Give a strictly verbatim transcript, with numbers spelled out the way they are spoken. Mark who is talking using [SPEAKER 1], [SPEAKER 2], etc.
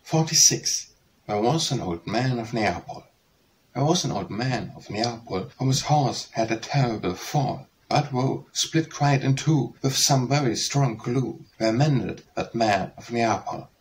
[SPEAKER 1] forty-six. There was an old man of Nepaul. There was an old man of Nepaul, whose horse had a terrible fall. But woe split quite in two, with some very strong clue. Where mended that man of Nepaul?